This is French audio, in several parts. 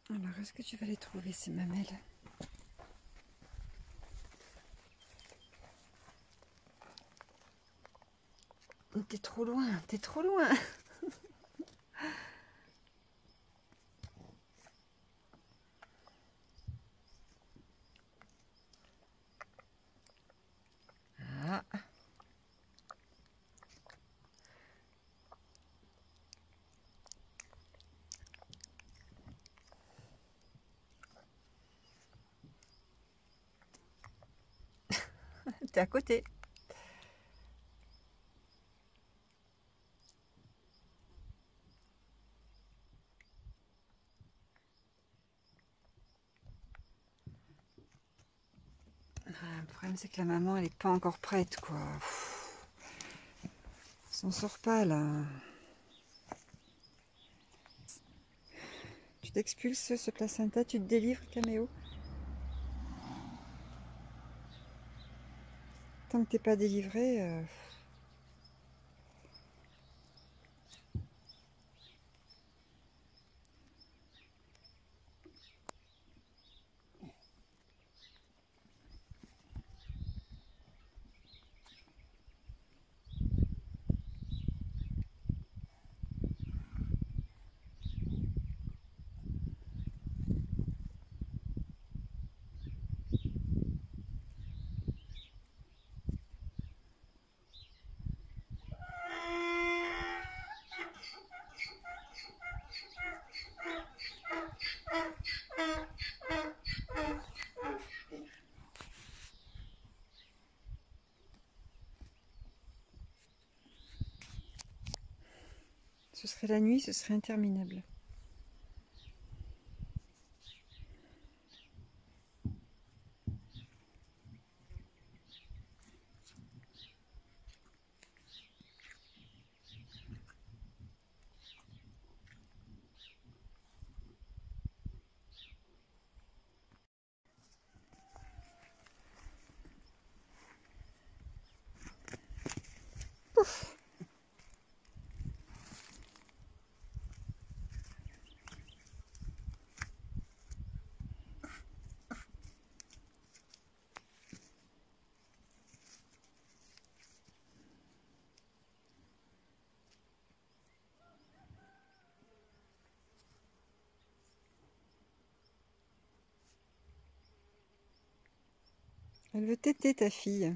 Alors, est-ce que tu vas les trouver, ces mamelles? T'es trop loin, t'es trop loin. Ah. T'es à côté. Le problème, c'est que la maman, elle est pas encore prête, quoi. On s'en sort pas, là. Tu t'expulses ce placenta, tu te délivres, Caméo. Tant que t'es pas délivré... Ce serait la nuit, ce serait interminable. Pouf! Elle veut téter, ta fille.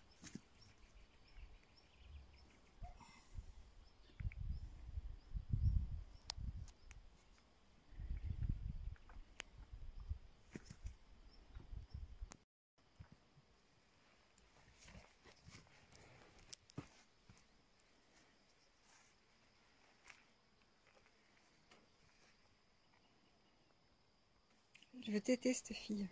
Je veux téter, cette fille.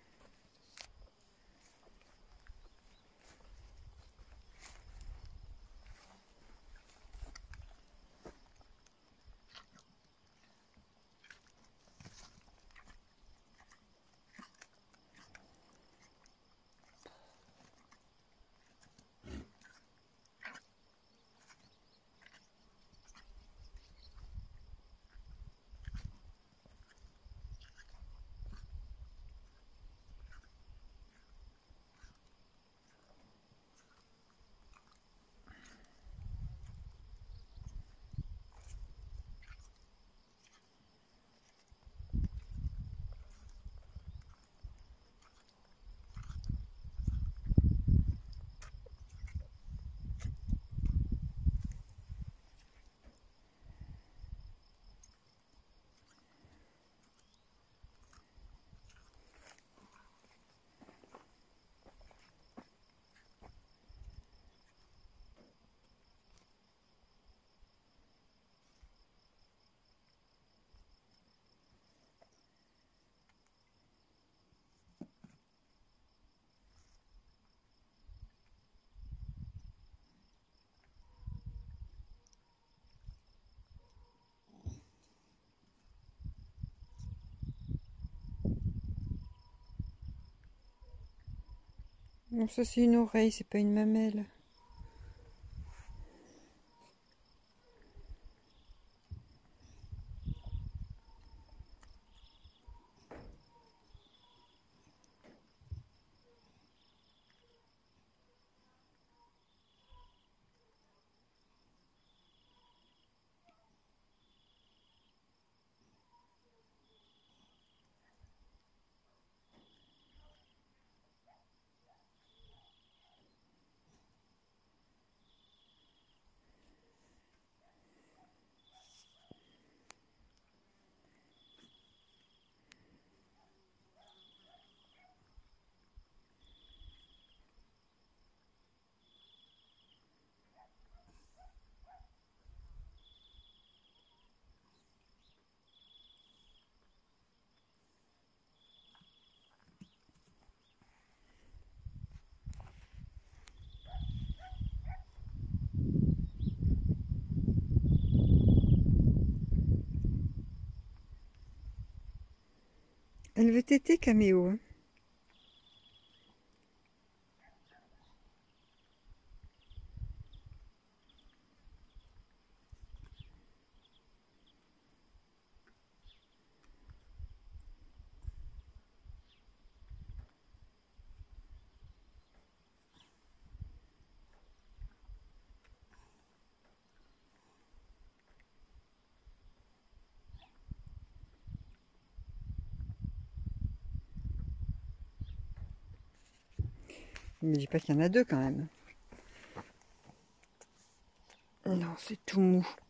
Non, ça c'est une oreille, c'est pas une mamelle. Elle veut téter Caméo. Hein. Ne me dis pas qu'il y en a deux quand même. Non, c'est tout mou.